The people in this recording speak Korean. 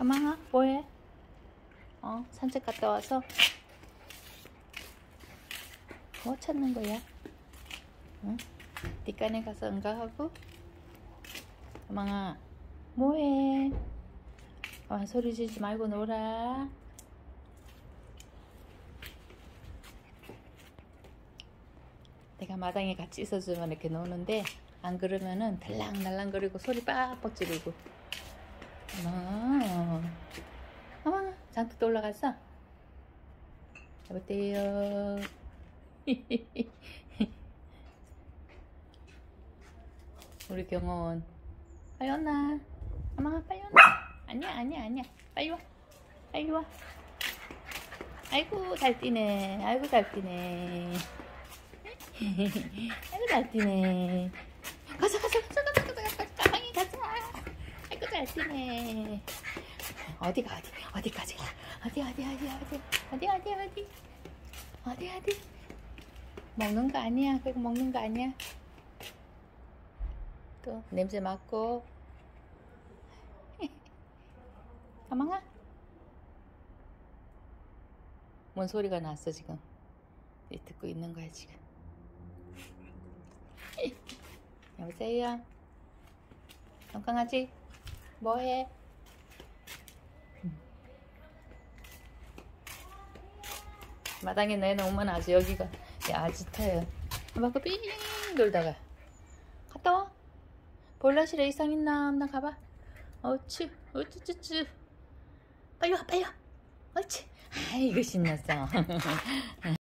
가망아 뭐해? 산책 갔다 와서 뭐 찾는 거야? 응? 뒷간에 가서 응가하고. 가망아 뭐해? 소리 지르지 말고 놀아. 내가 마당에 같이 있어주면 이렇게 노는데, 안 그러면은 달랑달랑거리고 소리 빡빡 지르고. 가망아 장독도 올라갔어? 여보세요. 우리 경호원 빨리 온나? 가망아 빨리 온나? 아니야 빨리 와 빨리 와. 아이고 잘 뛰네. 아이고 잘 뛰네. 아이고 잘 뛰네. 가자 가망이 가자. 아이고 잘 뛰네. 어디까지 가? 어디 먹는 거 아니야. 그거 먹는 거 아니야. 또 냄새 맡고. 가망아 뭔 소리가 났어 지금. 듣고 있는 거야 지금. 여보세요. 강강아지 뭐해? 마당에 내놓으면 아주 여기가 아주 터요. 한 바퀴 삥 돌다가 갔다 와. 보일러실에 이상 있나 없나 가봐. 어쭈 빨리 와 옳지. 아이고 신났어.